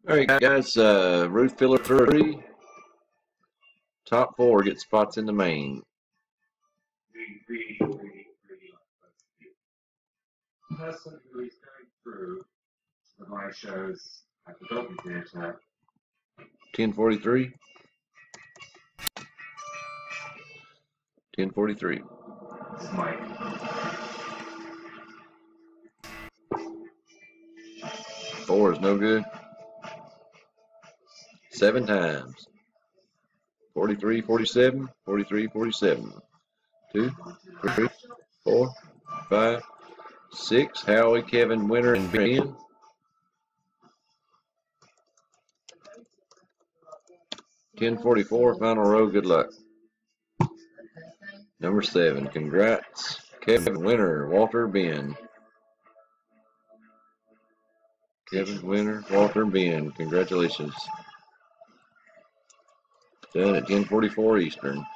All right, guys. Ruth filler 3. Top 4 get spots in the main. Person who is going through the my shows at the Dolby Theatre. 1043. 1043. This is Mike. 4 is no good. 7 times. 43, 47, 43, 47. 2, 3, 4, 5, 6. Howie, Kevin, Winter, and Ben. $10.44, final row. Good luck. Number 7. Congrats, Kevin, Winter, Walter, Ben. Kevin, Winter, Walter, Ben. Congratulations. Done at 10:44 Eastern.